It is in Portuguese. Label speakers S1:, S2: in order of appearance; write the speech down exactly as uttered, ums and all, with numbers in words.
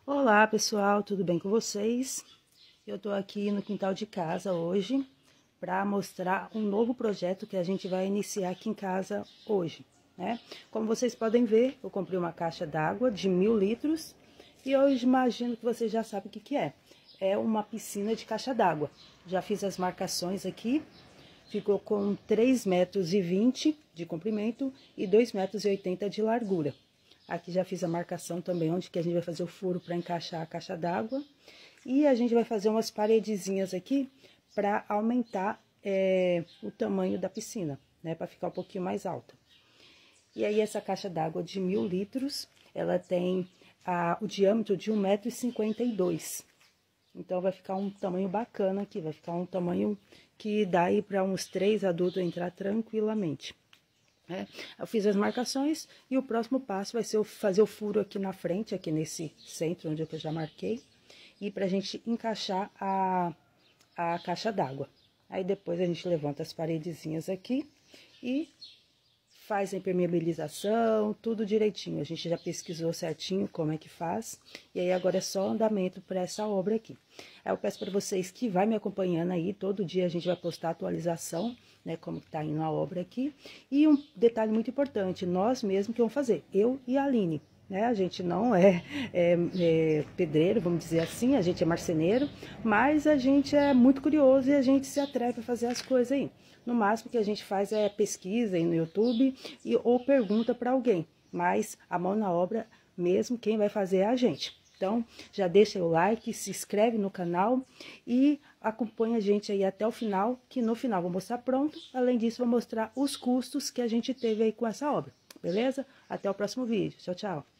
S1: Olá pessoal, tudo bem com vocês? Eu tô aqui no quintal de casa hoje para mostrar um novo projeto que a gente vai iniciar aqui em casa hoje, né? Como vocês podem ver, eu comprei uma caixa d'água de mil litros e eu imagino que vocês já sabem o que que é. É uma piscina de caixa d'água. Já fiz as marcações aqui, ficou com três metros e vinte de comprimento e dois metros e oitenta de largura. Aqui já fiz a marcação também, onde que a gente vai fazer o furo para encaixar a caixa d'água. E a gente vai fazer umas paredezinhas aqui para aumentar é, o tamanho da piscina, né? Para ficar um pouquinho mais alta. E aí essa caixa d'água de mil litros, ela tem a, o diâmetro de um metro e cinquenta e dois. Então vai ficar um tamanho bacana aqui, vai ficar um tamanho que dá aí para uns três adultos entrar tranquilamente. É, eu fiz as marcações e o próximo passo vai ser eu fazer o furo aqui na frente, aqui nesse centro onde eu já marquei, e pra gente encaixar a, a caixa d'água. Aí depois a gente levanta as paredezinhas aqui e faz a impermeabilização, tudo direitinho. A gente já pesquisou certinho como é que faz, e aí agora é só andamento para essa obra aqui. Aí eu peço para vocês que vai me acompanhando aí, todo dia a gente vai postar atualização, né, como que tá indo a obra aqui. E um detalhe muito importante, nós mesmos que vamos fazer, eu e a Aline. Né? A gente não é, é, é pedreiro, vamos dizer assim, a gente é marceneiro, mas a gente é muito curioso e a gente se atreve a fazer as coisas aí. No máximo que a gente faz é pesquisa aí no YouTube e, ou pergunta para alguém, mas a mão na obra mesmo, quem vai fazer é a gente. Então, já deixa o like, se inscreve no canal e acompanha a gente aí até o final, que no final vou mostrar pronto. Além disso, vou mostrar os custos que a gente teve aí com essa obra, beleza? Até o próximo vídeo. Tchau, tchau.